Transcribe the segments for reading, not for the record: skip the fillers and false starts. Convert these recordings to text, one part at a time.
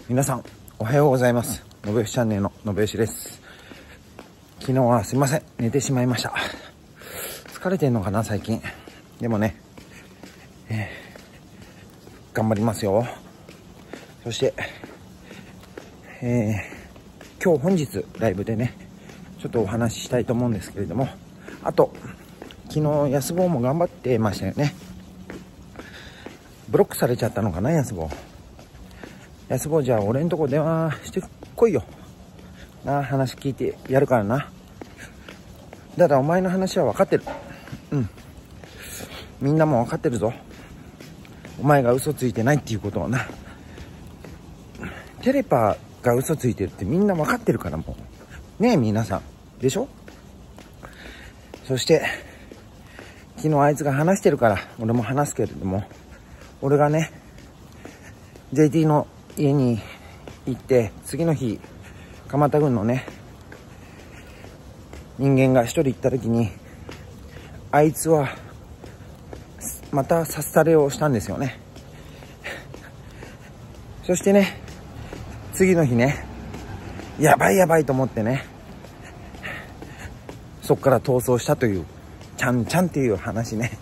皆さんおはようございます。のべよしチャンネルののべよしです。昨日はすいません、寝てしまいました。疲れてんのかな最近。でもね、頑張りますよ。そして、今日本日ライブでねちょっとお話ししたいと思うんですけれども、あと昨日安坊も頑張ってましたよね。ブロックされちゃったのかな、安坊。安坊、じゃあ俺んとこ電話してこいよな、話聞いてやるからな。だからお前の話は分かってる。みんなも分かってるぞ、お前が嘘ついてないっていうことはな。テレパが嘘ついてるってみんな分かってるからもうねえ、皆さんでしょ。そして昨日あいつが話してるから俺も話すけれども、俺がね JT の家に行って次の日蒲田郡のね人間が一人行った時に、あいつはまたサスタレをしたんですよね。そしてね次の日ね、やばいやばいと思ってね、そっから逃走したというちゃんちゃんっていう話ね。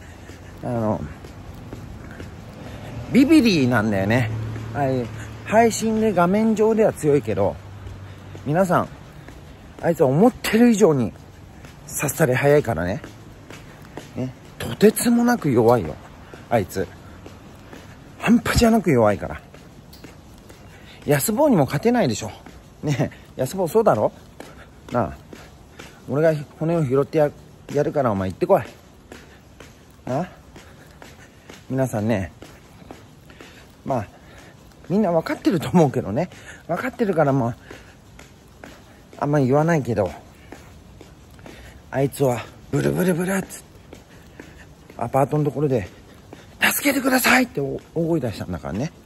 ビビリーなんだよね。配信で画面上では強いけど、皆さんあいつは思ってる以上にさっさり早いからね。とてつもなく弱いよあいつ。半端じゃなく弱いから。安坊にも勝てないでしょねえ、安坊そうだろなあ。俺が骨を拾ってやるからお前行ってこいな。皆さんね、まあみんな分かってると思うけどね、分かってるからまああんまり言わないけど、あいつはブルブルブルってアパートのところで助けてくださいって大声出したんだからね。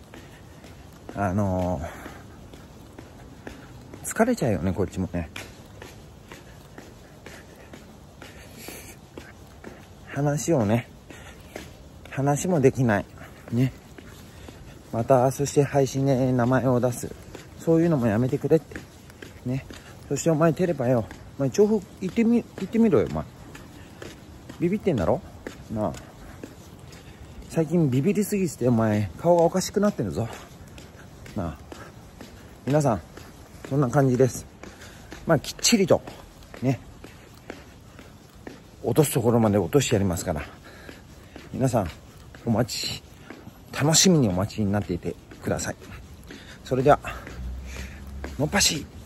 疲れちゃうよねこっちもね。話もできないね。またそして配信で名前を出す、そういうのもやめてくれってね。そしてお前テレパよ、お前調布行ってみろよお前。ビビってんだろなあ。最近ビビりすぎてお前顔がおかしくなってるぞなあ。皆さんそんな感じです。まあきっちりとね落とすところまで落としてやりますから、皆さん楽しみにお待ちになっていてください。それではのっぱし